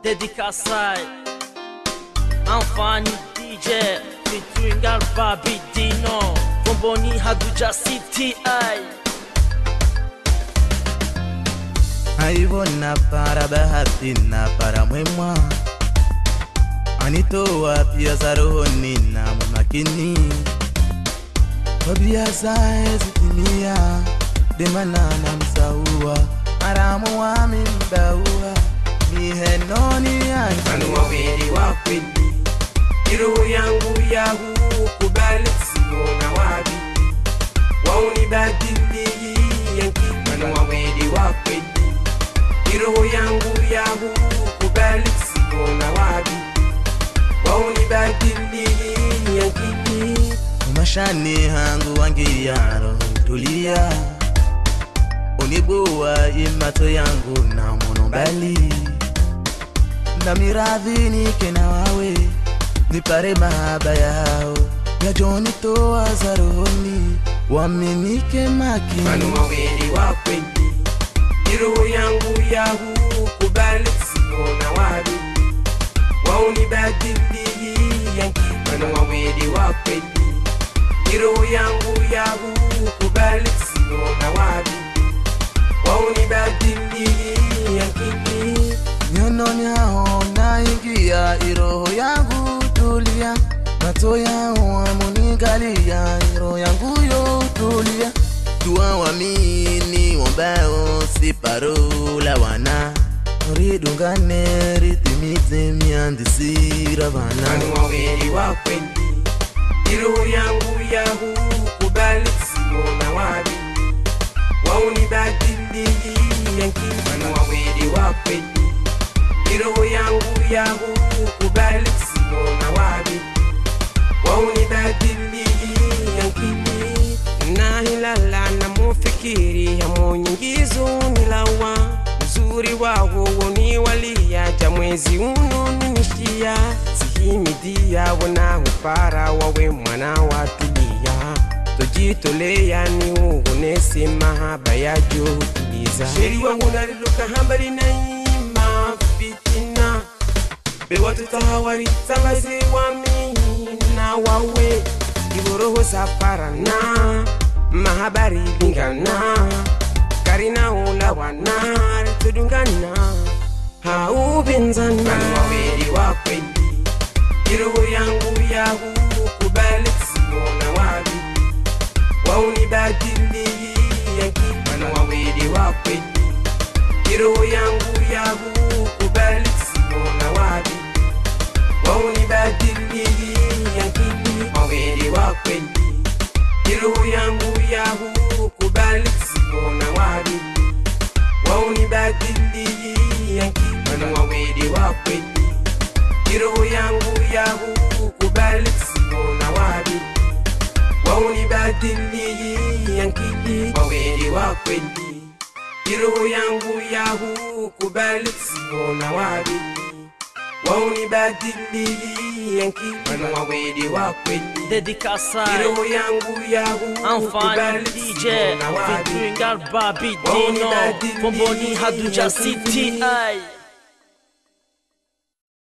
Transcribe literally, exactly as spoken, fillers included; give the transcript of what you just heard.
Dédicacé Anfani D J featuring Alpha Bidino Bomboni Haduja City ay Haivona para bahati na para mwema Anitoa pia za rohoni na makini Tabia zae zitimia Demana na msaua Aramu wa mimbaua Mihenoni yani Manu waweri wakweli Iroho yangu ya huu kubali siona wabi Wauni badili yanki Manu waweri wakweli Iroho yangu ya huu kubali siona wabi Wauni badili yanki Umashani hangu wangi ya roho tulia Unibuwa imato yangu na monombali Na miradhi nike na wawe Nipare mahaba yao Ya joni toa za rohoni Waminike maki Manu waweri wakweli Iroho yangu ya huu kubali siona wabi Wauni badili yanki Manu waweri wakweli Iroho yangu ya huu kubali siona wabi Wauni badili yanki Nyono nyao na ingia iroho yangu tulia Mato yao wamunigalia iroho yangu yo tulia Tuwa wamini wambao siparula wana Ridungane ritimize miandisira vana Manu waweri wakweli Iroho yangu ya huu kubali siona wabi Wauni badili yanki Manu waweri wakweli Iroho yangu ya huu kubali siona wabi Wauni badili yanki Na hilala na mufikiri ya monyingizo nilawa Uzuri wawo woni walia jamwezi uno ninishia Sihimidia wana upara wawe mwana watulia Tojitolea ni ugonesi mahaba ya jotuliza Sheri wangu naliluka hambari na ima fitina Bewa tutahawari tambazi wami na wawe Iboroho saparana mahabari lingana Karina ula wana tudungana Haubinzana Manu waweri wakweli Iroho yangu ya huu kubali siona wabi Wauni badili yanki Manu waweri wakweli Iroho yangu ya huu kubali siona wabi Wauni badili yanki Waweri wakweli Iroho yangu ya huu kubali siona wabi Wauni badili yanki Manu waweri wakweli Iroho yangu ya huu kubali siona wabi Wauni badili yanki Waweri wakweli Iroho yangu ya huu kubali siona wabi Wauni badili yanki Manu waweri wakweli Dédicacé Iroho yangu ya huu Anfani D J featuring Alpha Bidino Bomboni Haduja City ay